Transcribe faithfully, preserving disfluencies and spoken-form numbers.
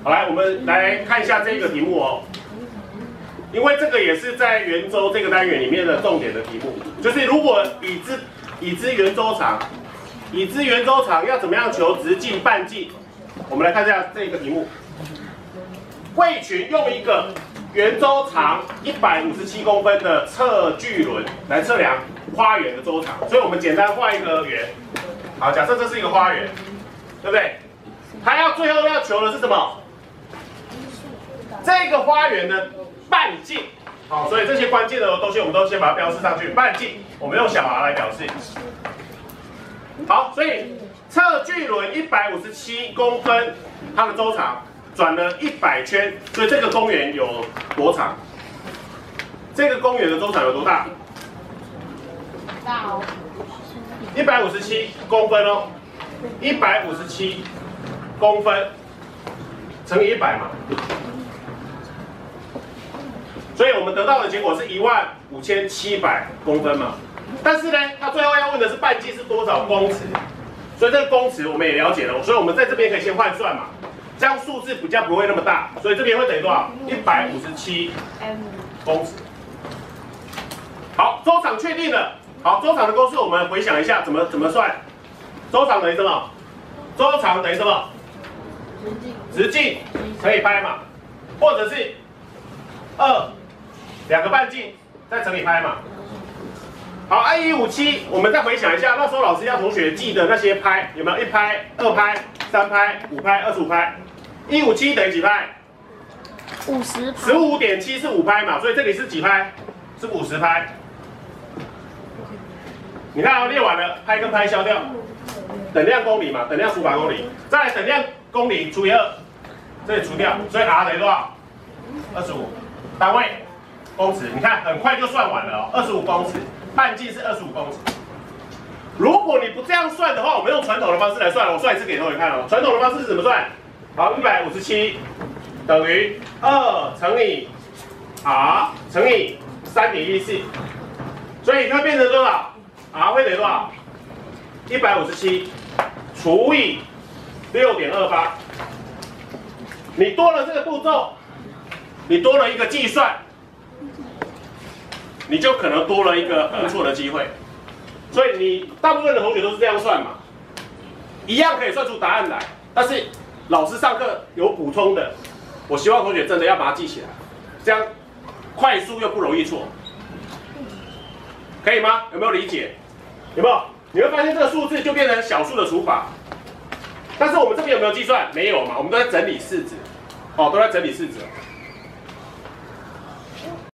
好，来，我们来看一下这个题目哦，因为这个也是在圆周这个单元里面的重点的题目，就是如果已知已知圆周长，已知圆周长要怎么样求直径、半径？我们来看一下这个题目。魏群用一个圆周长一百五十七公分的测距轮来测量花园的周长，所以我们简单画一个圆。好，假设这是一个花园，对不对？它要最后要求的是什么？这个花园的半径。好，所以这些关键的东西我们都先把它标示上去。半径我们用小 r 来表示。好，所以测距轮一百五十七公分，它的周长转了一百圈，所以这个公园有多长？这个公园的周长有多大？ 大哦。 一百五十七公分哦，一百五十七公分乘以一百嘛，所以我们得到的结果是一万五千七百公分嘛。但是呢，他最后要问的是半径是多少公尺，所以这个公尺我们也了解了，所以我们在这边可以先换算嘛，这样数字比较不会那么大，所以这边会等于多少？一百五十七公尺。好，周长确定了。好，周长的公式我们回想一下，怎么怎么算？周长等于什么？周长等于什么？直径乘以拍嘛，或者是二两个半径再乘以拍嘛。好，按一五七，我们再回想一下，那时候老师要同学记的那些拍有没有？一拍、二拍、三拍、五拍、二十五拍。一五七等于几拍？ 五十。 十五点七是五拍嘛，所以这里是几拍？是五十拍。你看啊，列完了，拍跟拍消掉，等量公里嘛，等量除法公里，再来等量公里除以二，这里除掉，所以 r 等于多少？二十五，单位公尺。你看很快就算完了哦，二十五公尺，半径是二十五公尺。如果你不这样算的话，我们用传统的方式来算，我算一次给同学看哦。传统的方式是怎么算？好，一百五十七等于二乘以 r 乘以三点一四，所以它变成多少？ r 会等于多少？一百五十七除以六点二八。你多了这个步骤，你多了一个计算，你就可能多了一个误错的机会。所以你大部分的同学都是这样算嘛，一样可以算出答案来。但是老师上课有补充的，我希望同学真的要把它记起来，这样快速又不容易错，可以吗？有没有理解？ 有没有？你会发现这个数字就变成小数的除法，但是我们这边有没有计算？没有嘛，我们都在整理式子，哦，都在整理式子。